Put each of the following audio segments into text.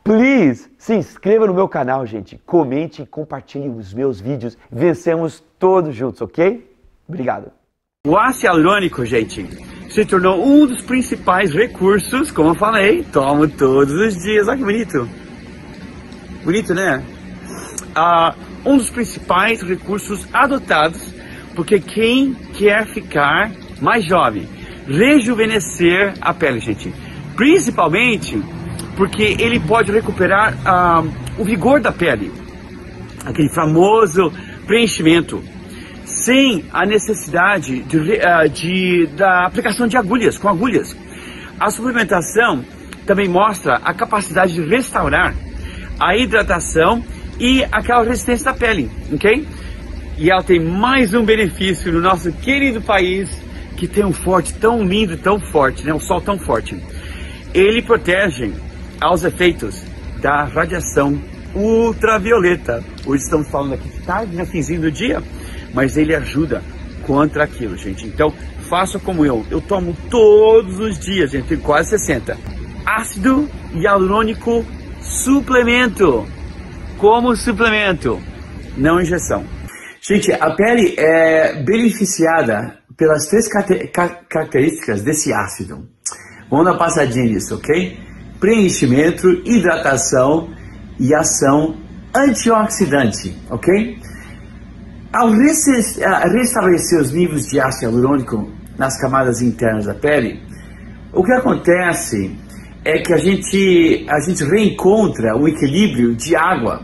Please, se inscreva no meu canal, gente. Comente e compartilhe os meus vídeos. Vencemos todos juntos, ok? Obrigado. O ácido hialurônico, gente, se tornou um dos principais recursos, como eu falei, tomo todos os dias. Olha que bonito. Bonito, né? Um dos principais recursos adotados, porque quem quer ficar mais jovem, rejuvenescer a pele, gente, principalmente porque ele pode recuperar o vigor da pele, aquele famoso preenchimento, sem a necessidade da aplicação de agulhas, com agulhas. A suplementação também mostra a capacidade de restaurar a hidratação e aquela resistência da pele, ok? E ela tem mais um benefício no nosso querido país, que tem um forte tão lindo, tão forte, né? Um sol tão forte. Ele protege aos efeitos da radiação ultravioleta. Hoje estamos falando aqui de tarde, no finzinho do dia, mas ele ajuda contra aquilo, gente. Então, faça como eu tomo todos os dias, gente, tenho quase 60. Ácido hialurônico suplemento, como suplemento, não injeção. Gente, a pele é beneficiada pelas três características desse ácido. Vamos dar uma passadinha nisso, ok? Preenchimento, hidratação e ação antioxidante, ok? Ao restabelecer os níveis de ácido hialurônico nas camadas internas da pele, o que acontece é que a gente reencontra o equilíbrio de água.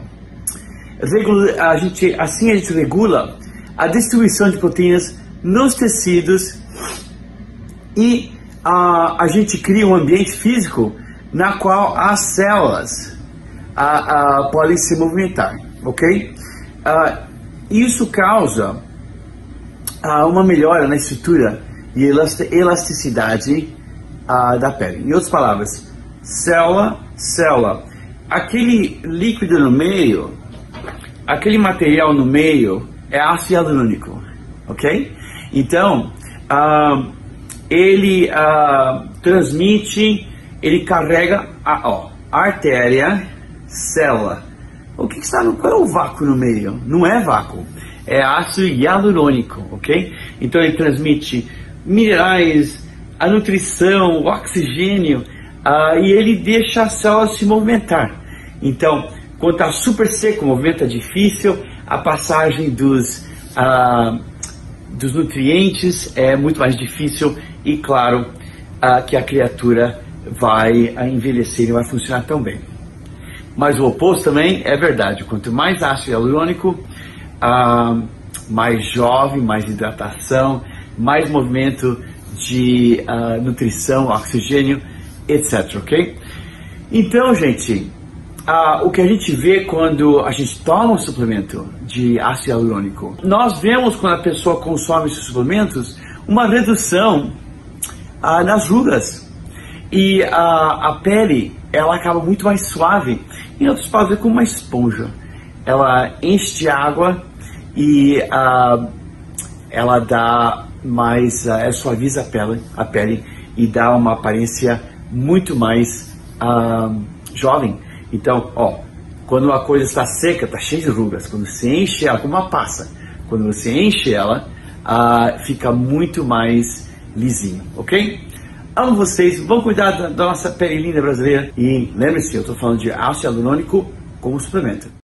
Assim a gente regula a distribuição de proteínas nos tecidos e a gente cria um ambiente físico na qual as células podem se movimentar, ok? Isso causa uma melhora na estrutura e elasticidade da pele. Em outras palavras, célula, aquele líquido no meio, aquele material no meio é ácido hialurônico, ok? Então, ele transmite, ele carrega a artéria, célula. Qual é o vácuo no meio? Não é vácuo, é ácido hialurônico, ok? Então ele transmite minerais, a nutrição, o oxigênio, e ele deixa a célula se movimentar. Então, quando está super seco, o movimento é difícil, a passagem dos nutrientes é muito mais difícil e, claro, que a criatura vai envelhecer e vai funcionar tão bem. Mas o oposto também é verdade. Quanto mais ácido hialurônico, mais jovem, mais hidratação, mais movimento de nutrição, oxigênio, etc, ok? Então, gente, o que a gente vê quando a gente toma um suplemento de ácido hialurônico, nós vemos quando a pessoa consome esses suplementos uma redução nas rugas e a pele ela acaba muito mais suave. Em outras palavras, é como uma esponja. Ela enche de água e ela dá mais, suaviza a pele e dá uma aparência muito mais jovem. Então, quando a coisa está seca, está cheia de rugas. Quando você enche ela, como uma passa, quando você enche ela, fica muito mais lisinho, ok? Amo vocês, vamos cuidar da nossa pele linda brasileira. E lembre-se, eu estou falando de ácido hialurônico como suplemento.